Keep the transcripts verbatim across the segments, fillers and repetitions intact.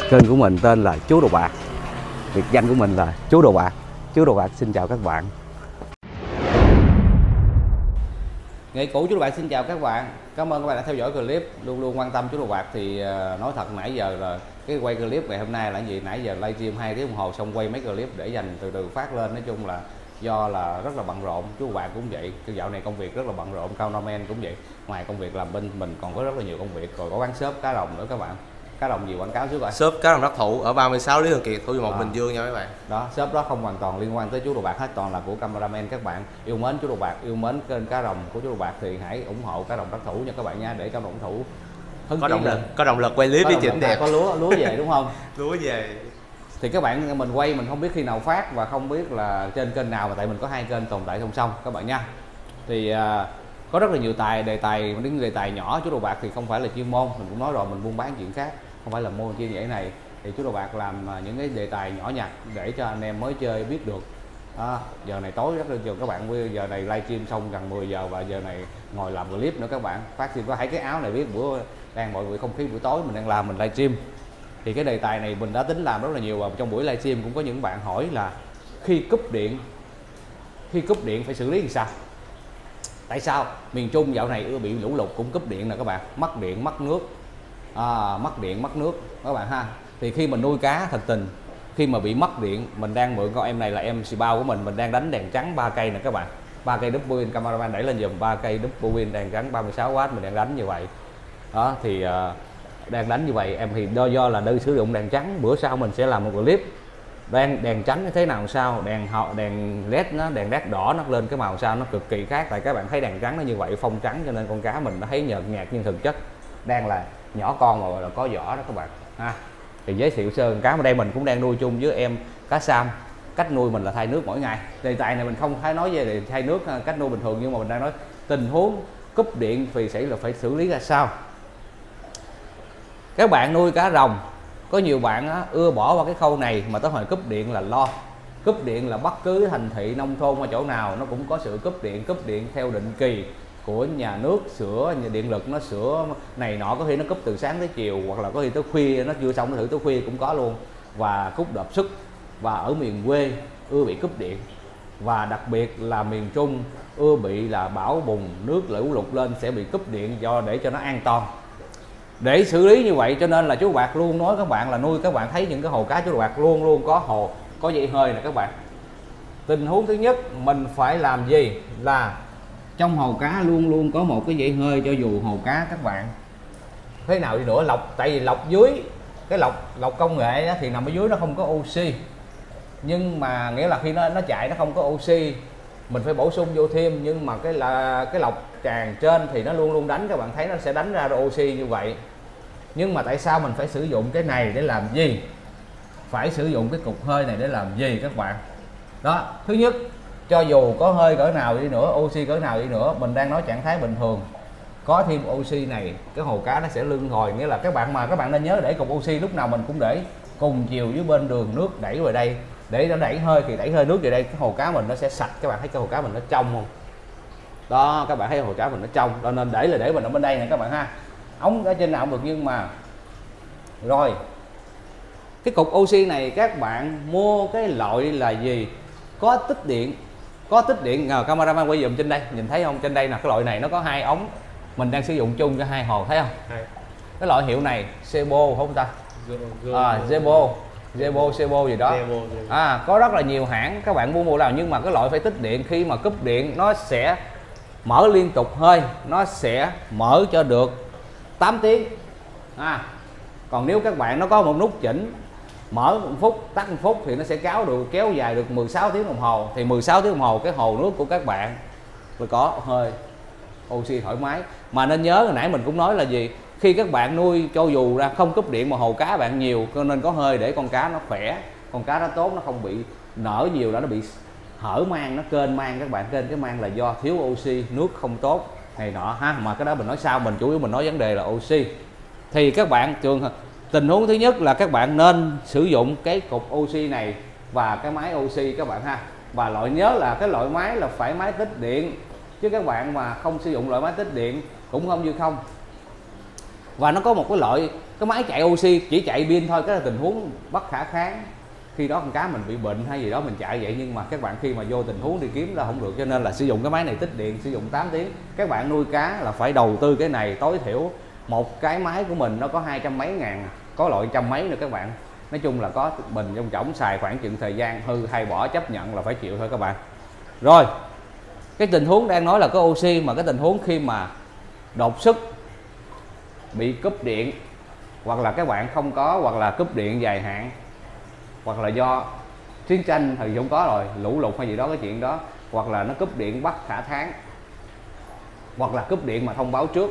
Kênh của mình tên là Chú Đồ Bạc, biệt danh của mình là Chú Đồ Bạc. Chú Đồ Bạc xin chào các bạn. Nghệ cũ Chú Đồ Bạc xin chào các bạn. Cảm ơn các bạn đã theo dõi clip, luôn luôn quan tâm Chú Đồ Bạc. Thì nói thật nãy giờ là cái quay clip ngày hôm nay là gì, nãy giờ livestream hai tiếng đồng hồ xong quay mấy clip để dành từ từ phát lên. Nói chung là do là rất là bận rộn, Chú Đồ Bạc cũng vậy, cái dạo này công việc rất là bận rộn, cameraman cũng vậy. Ngoài công việc làm bên mình còn có rất là nhiều công việc, rồi có bán shop cá đồng nữa các bạn. Cá đồng gì quảng cáo trước rồi. Shop cá đồng đắc thủ ở ba mươi sáu Lý Thường Kiệt, Thủ Dầu Một, à. Bình Dương nha mấy bạn. Đó, shop đó không hoàn toàn liên quan tới Chú Đồ Bạc hết, toàn là của cameraman. Các bạn yêu mến Chú Đồ Bạc, yêu mến kênh cá đồng của Chú Đồ Bạc thì hãy ủng hộ cá đồng đắc thủ nha các bạn nha, để cá đồng đắc thủ hứng có động lên. lực, có động lực quay clip đi chỉnh đẹp. Có lúa lúa về đúng không? Lúa về. Thì các bạn mình quay mình không biết khi nào phát và không biết là trên kênh nào, mà tại mình có hai kênh tồn tại song song các bạn nha. Thì à, có rất là nhiều tài đề tài, những đề tài nhỏ. Chú Đồ Bạc thì không phải là chuyên môn, mình cũng nói rồi, mình buôn bán chuyện khác, không phải là môn chuyên vậy này. Thì Chú Đồ Bạc làm những cái đề tài nhỏ nhặt để cho anh em mới chơi biết được. À, giờ này tối rất là nhiều các bạn, giờ này livestream xong gần mười giờ và giờ này ngồi làm clip nữa các bạn. Phát thì có thấy cái áo này biết bữa đang mọi người không khí buổi tối mình đang làm mình livestream. Thì cái đề tài này mình đã tính làm rất là nhiều, và trong buổi livestream cũng có những bạn hỏi là khi cúp điện khi cúp điện phải xử lý làm sao. Tại sao miền Trung dạo này ưa bị lũ lụt cũng cúp điện nè các bạn, mất điện mất nước, à, mất điện mất nước các bạn ha. Thì khi mình nuôi cá thật tình, khi mà bị mất điện, mình đang mượn con em này là em xì bao của mình mình đang đánh đèn trắng ba cây nè các bạn, ba cây double win, cameraman đẩy lên dùm, ba cây double win đèn trắng ba mươi sáu oát mình đang đánh như vậy đó. Thì uh, đang đánh như vậy em thì do do là đơn sử dụng đèn trắng. Bữa sau mình sẽ làm một clip đèn đèn trắng thế nào sao, đèn họ đèn led nó đèn led đỏ nó lên cái màu sao nó cực kỳ khác. Tại các bạn thấy đèn trắng nó như vậy, phông trắng, cho nên con cá mình nó thấy nhợt nhạt, nhưng thực chất đang là nhỏ con mà là có vỏ đó các bạn ha. Thì giới thiệu sơ cá ở đây mình cũng đang nuôi chung với em cá Sam. Cách nuôi mình là thay nước mỗi ngày. Đề tài này mình không phải nói về thay nước cách nuôi bình thường, nhưng mà mình đang nói tình huống cúp điện thì sẽ là phải xử lý ra sao. Các bạn nuôi cá rồng, có nhiều bạn á, ưa bỏ qua cái khâu này, mà tới hồi cúp điện là lo. Cúp điện là bất cứ thành thị nông thôn ở chỗ nào nó cũng có sự cúp điện. Cúp điện theo định kỳ của nhà nước, sửa nhà điện lực nó sửa này nọ, có khi nó cúp từ sáng tới chiều, hoặc là có khi tới khuya nó chưa xong, nó thử tới khuya cũng có luôn. Và cúp đột xuất, và ở miền quê ưa bị cúp điện, và đặc biệt là miền Trung ưa bị là bão bùng, nước lũ lụt lên sẽ bị cúp điện, do để cho nó an toàn. Để xử lý như vậy cho nên là Chú Đồ Bạc luôn nói các bạn là nuôi, các bạn thấy những cái hồ cá Chú Đồ Bạc luôn luôn có hồ có dây hơi nè các bạn. Tình huống thứ nhất mình phải làm gì là trong hồ cá luôn luôn có một cái dây hơi, cho dù hồ cá các bạn thế nào đi nữa lọc, tại vì lọc dưới cái lọc lọc công nghệ đó, thì nằm ở dưới nó không có oxy, nhưng mà nghĩa là khi nó nó chạy nó không có oxy, mình phải bổ sung vô thêm. Nhưng mà cái là cái lọc tràn trên thì nó luôn luôn đánh, các bạn thấy nó sẽ đánh ra oxy như vậy. Nhưng mà tại sao mình phải sử dụng cái này để làm gì, phải sử dụng cái cục hơi này để làm gì các bạn? Đó, thứ nhất, cho dù có hơi cỡ nào đi nữa, oxy cỡ nào đi nữa, mình đang nói trạng thái bình thường, có thêm oxy này cái hồ cá nó sẽ lưng hồi. Nghĩa là các bạn mà các bạn nên nhớ để cục oxy lúc nào mình cũng để cùng chiều với bên đường nước đẩy vào đây, để nó đẩy hơi, thì đẩy hơi nước về đây cái hồ cá mình nó sẽ sạch. Các bạn thấy cái hồ cá mình nó trong không? Đó, các bạn thấy hồ cá mình nó trong, cho nên để là để mình ở bên đây nè các bạn ha. Ống ở trên nào cũng được, nhưng mà rồi cái cục oxy này các bạn mua cái loại là gì, có tích điện, có tích điện. Ngờ cameraman quay dùm trên đây, nhìn thấy không? Trên đây là cái loại này nó có hai ống, mình đang sử dụng chung cho hai hồ, thấy không? Hay. Cái loại hiệu này Sebo không ta? À, Sebo Sebo Sebo gì đó. À, có rất là nhiều hãng, các bạn mua mua nào, nhưng mà cái loại phải tích điện. Khi mà cúp điện nó sẽ mở liên tục hơi, nó sẽ mở cho được tám tiếng. À, còn nếu các bạn nó có một nút chỉnh, mở một phút tắt một phút, thì nó sẽ kéo được kéo dài được mười sáu tiếng đồng hồ. Thì mười sáu tiếng đồng hồ cái hồ nước của các bạn mới có hơi oxy thoải mái. Mà nên nhớ hồi nãy mình cũng nói là gì, khi các bạn nuôi cho dù ra không cúp điện mà hồ cá bạn nhiều, cho nên có hơi để con cá nó khỏe, con cá nó tốt, nó không bị nở nhiều đó, nó bị hở mang, nó kênh mang. Các bạn kênh cái mang là do thiếu oxy, nước không tốt này nọ ha. Mà cái đó mình nói sau, mình chủ yếu mình nói vấn đề là oxy. Thì các bạn trường tình huống thứ nhất là các bạn nên sử dụng cái cục oxy này và cái máy oxy các bạn ha. Và loại nhớ là cái loại máy là phải máy tích điện, chứ các bạn mà không sử dụng loại máy tích điện cũng không như không. Và nó có một cái loại cái máy chạy oxy chỉ chạy pin thôi, cái là tình huống bất khả kháng. Khi đó con cá mình bị bệnh hay gì đó mình chạy vậy, nhưng mà các bạn khi mà vô tình huống đi kiếm ra không được, cho nên là sử dụng cái máy này tích điện, sử dụng tám tiếng. Các bạn nuôi cá là phải đầu tư cái này, tối thiểu một cái máy của mình nó có hai trăm mấy ngàn, có loại trăm mấy nữa các bạn. Nói chung là có mình trong trỏng xài khoảng chừng thời gian hư hay bỏ chấp nhận là phải chịu thôi các bạn. Rồi cái tình huống đang nói là có oxy, mà cái tình huống khi mà đột xuất bị cúp điện, hoặc là các bạn không có, hoặc là cúp điện dài hạn, hoặc là do chiến tranh thì không có rồi, lũ lụt hay gì đó cái chuyện đó, hoặc là nó cúp điện bất khả kháng, hoặc là cúp điện mà thông báo trước.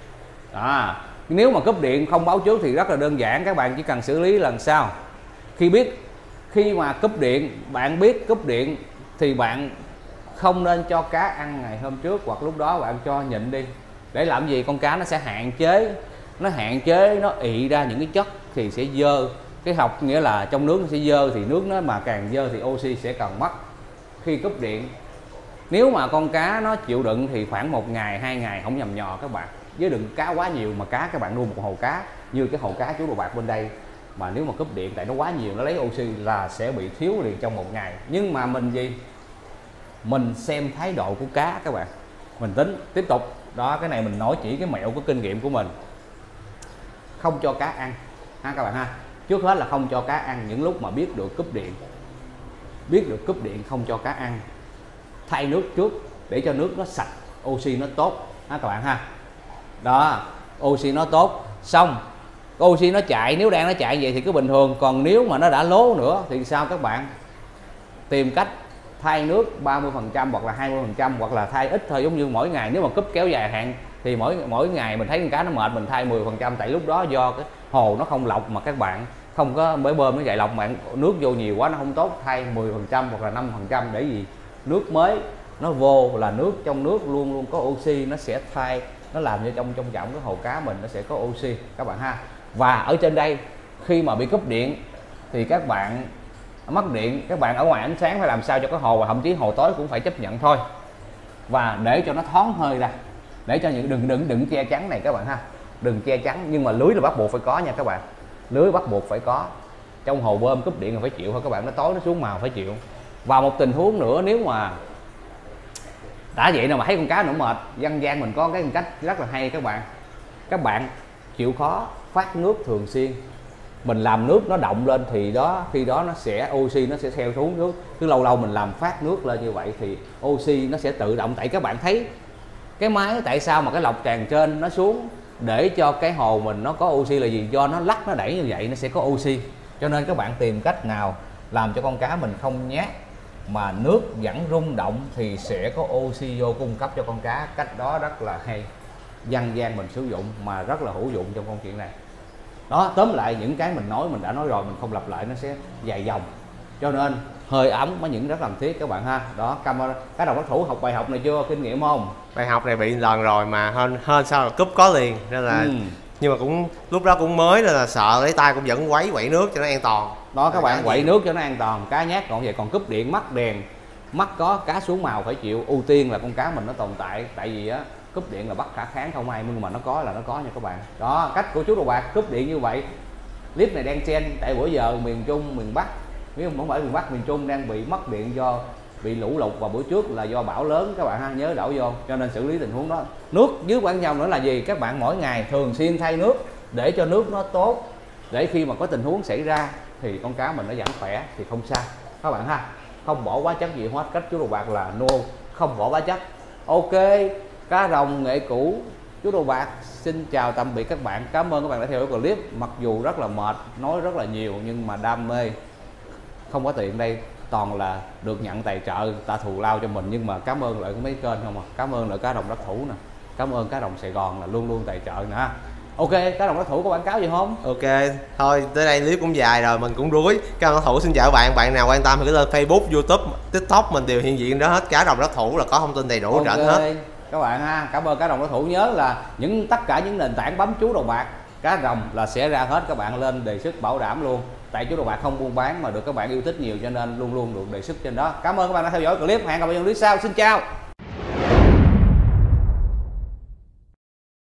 À, nếu mà cúp điện không báo trước thì rất là đơn giản, các bạn chỉ cần xử lý lần sau. Khi biết khi mà cúp điện, bạn biết cúp điện thì bạn không nên cho cá ăn ngày hôm trước, hoặc lúc đó bạn cho nhịn đi. Để làm gì? Con cá nó sẽ hạn chế, nó hạn chế nó ị ra những cái chất thì sẽ dơ. Cái học nghĩa là trong nước nó sẽ dơ, thì nước nó mà càng dơ thì oxy sẽ càng mất khi cúp điện. Nếu mà con cá nó chịu đựng thì khoảng một ngày hai ngày không nhầm nhò các bạn, với đừng cá quá nhiều. Mà cá các bạn nuôi một hồ cá như cái hồ cá chú Đồ Bạc bên đây, mà nếu mà cúp điện tại nó quá nhiều, nó lấy oxy là sẽ bị thiếu liền trong một ngày. Nhưng mà mình gì? Mình xem thái độ của cá các bạn, mình tính tiếp tục. Đó, cái này mình nói chỉ cái mẹo của kinh nghiệm của mình. Không cho cá ăn ha các bạn ha. Trước hết là không cho cá ăn những lúc mà biết được cúp điện. Biết được cúp điện không cho cá ăn. Thay nước trước để cho nước nó sạch, oxy nó tốt ha các bạn ha. Đó, oxy nó tốt. Xong oxy nó chạy, nếu đang nó chạy vậy thì cứ bình thường. Còn nếu mà nó đã lố nữa thì sao các bạn? Tìm cách thay nước ba mươi phần trăm hoặc là hai mươi phần trăm, hoặc là thay ít thôi, giống như mỗi ngày. Nếu mà cúp kéo dài hạn thì mỗi mỗi ngày mình thấy con cá nó mệt, mình thay mười phần trăm. Tại lúc đó do cái hồ nó không lọc mà các bạn không có bể bơm nó chạy lọc, bạn nước vô nhiều quá nó không tốt, thay mười phần trăm hoặc là năm phần trăm. Để gì? Nước mới nó vô là nước trong nước luôn luôn có oxy, nó sẽ thay, nó làm cho trong trong trọng cái hồ cá mình nó sẽ có oxy các bạn ha. Và ở trên đây khi mà bị cúp điện thì các bạn mất điện, các bạn ở ngoài ánh sáng phải làm sao cho cái hồ, và thậm chí hồ tối cũng phải chấp nhận thôi. Và để cho nó thoáng hơi ra, để cho những đừng đừng đừng che chắn này các bạn ha, đừng che chắn. Nhưng mà lưới là bắt buộc phải có nha các bạn, lưới bắt buộc phải có. Trong hồ bơm cúp điện là phải chịu thôi các bạn, nó tối nó xuống màu phải chịu. Và một tình huống nữa, nếu mà đã vậy nào mà thấy con cá nữa mệt, dân gian mình có cái cách rất là hay các bạn. Các bạn chịu khó phát nước thường xuyên. Mình làm nước nó động lên thì đó, khi đó nó sẽ oxy nó sẽ theo xuống nước. Cứ lâu lâu mình làm phát nước lên như vậy thì oxy nó sẽ tự động. Tại các bạn thấy cái máy tại sao mà cái lọc tràn trên nó xuống để cho cái hồ mình nó có oxy là gì? Do nó lắc nó đẩy như vậy nó sẽ có oxy. Cho nên các bạn tìm cách nào làm cho con cá mình không nhát mà nước vẫn rung động thì sẽ có oxy vô cung cấp cho con cá. Cách đó rất là hay, dân gian mình sử dụng mà rất là hữu dụng trong công chuyện này. Đó, tóm lại những cái mình nói mình đã nói rồi, mình không lặp lại nó sẽ dài dòng. Cho nên hơi ấm có những rất cần thiết các bạn ha. Đó, camera cá đồng đắc thủ học bài học này chưa? Kinh nghiệm không? Bài học này bị lần rồi mà hơn hơn sao là cúp có liền nên là ừ. Nhưng mà cũng lúc đó cũng mới nên là sợ, lấy tay cũng vẫn quấy quậy nước cho nó an toàn. Đó các bạn, quậy nước cho nó an toàn. Cá nhát còn vậy, còn cúp điện mất đèn, mắt có cá xuống màu phải chịu. Ưu tiên là con cá mình nó tồn tại. Tại vì á cúp điện là bất khả kháng không ai, nhưng mà nó có là nó có nha các bạn. Đó, cách của chú Đồ Bạc cúp điện như vậy. Clip này đang trend tại bữa giờ miền Trung, miền Bắc, nếu không phải miền Bắc, miền Trung đang bị mất điện do bị lũ lụt, và bữa trước là do bão lớn các bạn ha, nhớ đổ vô. Cho nên xử lý tình huống đó. Nước dưới quan trọng nữa là gì? Các bạn mỗi ngày thường xuyên thay nước để cho nước nó tốt, để khi mà có tình huống xảy ra thì con cá mình nó vẫn khỏe thì không sao các bạn ha. Không bỏ hóa chất gì hết. Cách chú Đồ Bạc là no, không bỏ hóa chất. Ok, cá rồng nghệ cũ chú Đồ Bạc xin chào tạm biệt các bạn. Cảm ơn các bạn đã theo dõi clip. Mặc dù rất là mệt, nói rất là nhiều, nhưng mà đam mê không có tiền đây, toàn là được nhận tài trợ, ta thù lao cho mình. Nhưng mà cảm ơn lại mấy kênh không à. Cảm ơn lại cá đồng đắc thủ nè, cảm ơn cá đồng Sài Gòn là luôn luôn tài trợ nè. Ok, cá đồng đắc thủ có quảng cáo gì không? Ok, thôi tới đây clip cũng dài rồi, mình cũng đuối. Cá đồng đắc thủ xin chào các bạn. Bạn nào quan tâm thì cứ lên Facebook, YouTube, TikTok mình đều hiện diện đó hết. Cá đồng đắc thủ là có thông tin đầy đủ okay. Rảnh hết các bạn ha. Cảm ơn cá đồng đắc thủ. Nhớ là những tất cả những nền tảng bấm chú Đồ Bạc cá rồng là sẽ ra hết, các bạn lên đề xuất bảo đảm luôn. Tại chú Đồ Bạc không buôn bán mà được các bạn yêu thích nhiều, cho nên luôn luôn được đề xuất trên đó. Cảm ơn các bạn đã theo dõi clip. Hẹn gặp lại trong clip sau. Xin chào.